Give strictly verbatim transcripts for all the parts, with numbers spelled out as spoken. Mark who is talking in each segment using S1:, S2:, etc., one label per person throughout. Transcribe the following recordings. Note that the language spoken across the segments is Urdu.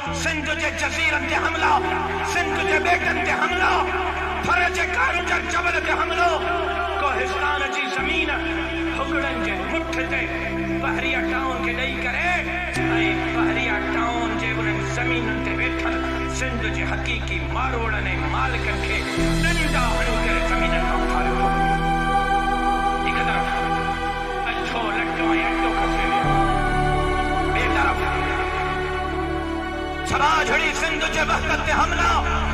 S1: سندھ جے جزیرن تے حملہ، سندھ جے بیٹن تے حملہ، فرج کارنجر جبل تے حملہ، کوہستان جی زمین ہکڑن جے مٹھ تے بحریہ ٹاؤن کے ڈئی کرے، اے بحریہ ٹاؤن جے انہن زمین تے بیٹھن سندھ جے حقیقی ماروڑن مالکن کے ڈنڈا ہنو کرے زمینن کا اٹھارے ہو. ایک طرف اچھو لٹو ہیں اٹھو کھسے میں، بے طرف سبا جھڑی سندھ جے وحدت تے حملہ،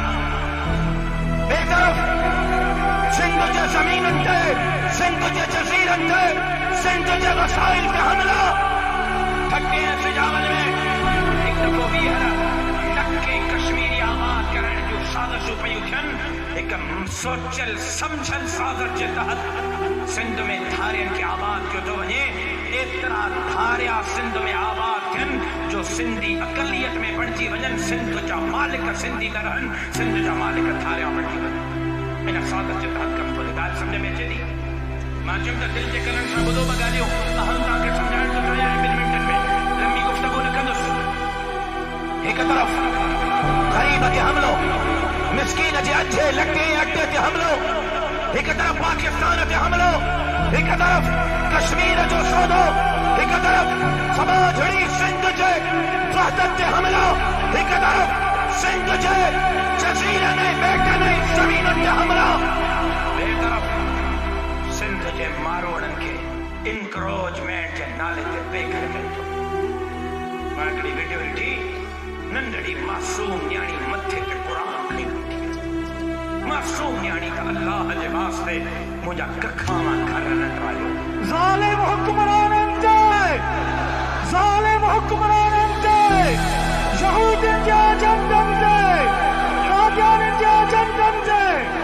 S1: بے طرف سندھ جے زمینن تے، سندھ جے جزیرن تے، سندھ جے وسائل تے حملہ. تھکے ہیں سجاول میں ایک دفعہ بھی ہے تھکے کشمیری آباد کرنے جو سازشوں پہ اٹھن، ایک سوچل سمجھل سازش کے تحت سندھ میں دھارین کے آباد کیوں تو وجہ اترا دھاریا سندھ میں آباد کن جو سندھی اقلیت میں بڑھتی وجن سندھ جا مالک سندھی درہن، سندھ جا مالک دھاریا بڑھتی وجن. انہا سازش کے تحت کم کو گال سمجھے میں چلی ماں جم تا دل جے کرن سا بدو بگالیوں اہم تاکہ سمجھائن تو تھا یا بن منٹن میں لمبی گفتگو نکندس. ایک طرف غریب کے حملوں، مسکین جے اچھے لٹے اٹے کے حملوں، ایک طرف پاکستان کے حملوں، ایک طرف کشمیر جو سودو، ایک طرف سبا جھڑی سندھ جے وحدت کے حملوں، ایک طرف سندھ جے جزیرہ نے بیٹا نے زمین کے حملوں، ایک طرف سندھ جے ماروڑن کے انکروچمنٹ کے نالے تے بے گھر گئے تو ماکڑی ویڈیو ڈٹھی ننڈڑی معصوم یعنی متھے تے قرآن کھڑی ہوتی، معصوم یعنی کہ اللہ جے واسطے مجھا ککھاواں گھر نہ ٹرائیو.
S2: ظالم حکمرانن تے، ظالم حکمرانن تے، یہودین جا جنگم تے، قادیانین جا جنگم تے.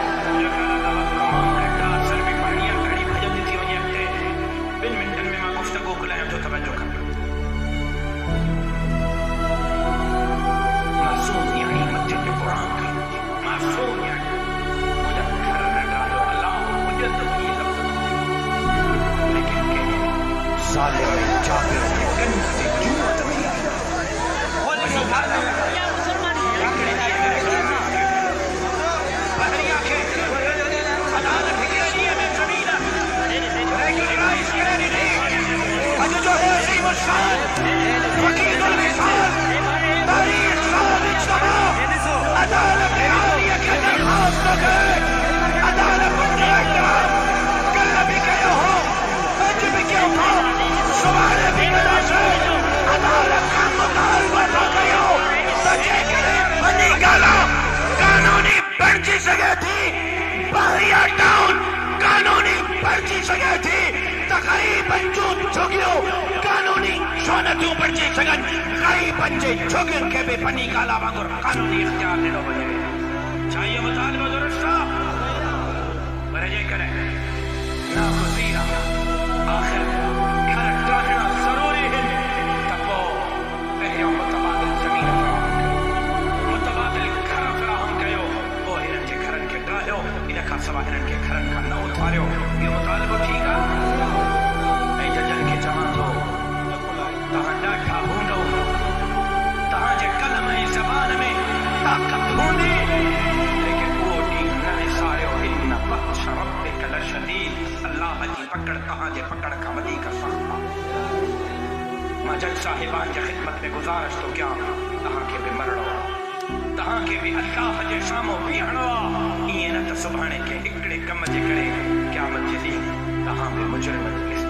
S2: بن منٹن میں ماں گفتگو کھلائیں تو توجہ کر. معصوم یعنی مجھے کے قرآن کی معصوم یعنی مجھے گھر نہ ڈالو اللہ مجھے تو یہ لفظ لیکن کہ ظالم جابر کے گن سے جمعت نہیں آئی بحریہ کے عدالت کے لیے میں زمینہ لیکن رائس کے لیے نہیں اج جو ہے عظیم الشان وکیل المثال تاریخ صاحب اجتماع عدالت عالیہ کے درخواست کرے عدالت اپنی احترام کل بھی کیا ہو اج بھی کیا ہو سوال بھی کیا سے عدالت کا مطالبہ نہ کیا ہو سچے کرے بنی گالا قانونی پرچی سکے تھی بحریہ ٹاؤن قانونی پرچی سکے تھی تقریباً جو جھگیو قانونی شونتوں پرچی سکن غریباً جے جھگن کے بے پنی گالا بانگر قانونی اختیار دیلو بجے چاہیے مطالبہ درستہ برجے کریں ناخذیرہ آخر گھر ٹاہنا ضروری ہے تکو پہیوں متبادل زمین فراہم متبادل گھر فراہم کہو وہ ہرن کے گھرن کے ٹاہو انہیں کا سوا ہرن کے گھرن کا نہ اتواریو یہ مطالبہ ٹھیک ہے اے ججن کے جماعت ہو تہاں ڈاٹھا ہونڈو تہاں جے کلم ای زبان میں طاقت ہوندی لیکن وہ ڈیگ نہ ساریو ان بخش ربک لشدید اللہ جی پکڑ تہاں جے پکڑ کا ودی کا سخت ماں جج صاحبان کے خدمت میں گزارش تو کیا تہاں کے بھی مرڑو تہاں کے بھی اللہ جے سامو بیہنو یہ نہ تو سبحانے کے اکڑے کم جے کرے قیامت جی تہاں بھی مجرمت اس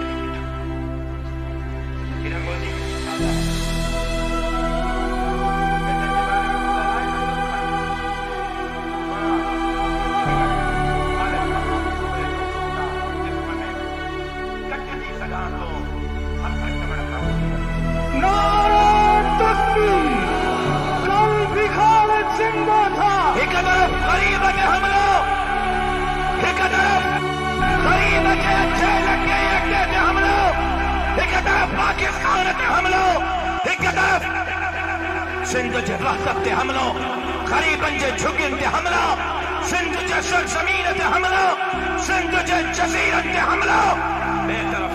S2: ایک طرف غریب کے حملوں، ایک طرف غریب کے اچھے لگے اکے کے حملوں، ایک طرف پاکستان کے حملوں، ایک طرف سندھ جے وحدت کے حملوں، غریبن جے جھگن کے حملوں، سندھ جے سرزمین کے حملوں، سندھ جے جزیرت کے حملوں، بے طرف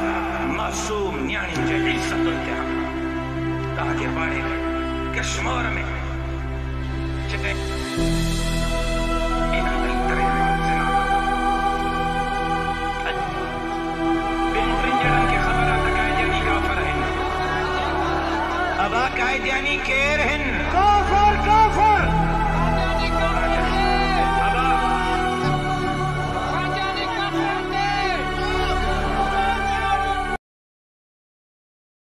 S2: معصوم نیانی جے عزت کے حملوں. تاکہ بڑے کشمور میں
S1: ابا قائدیانی کیر ہن کافر کافر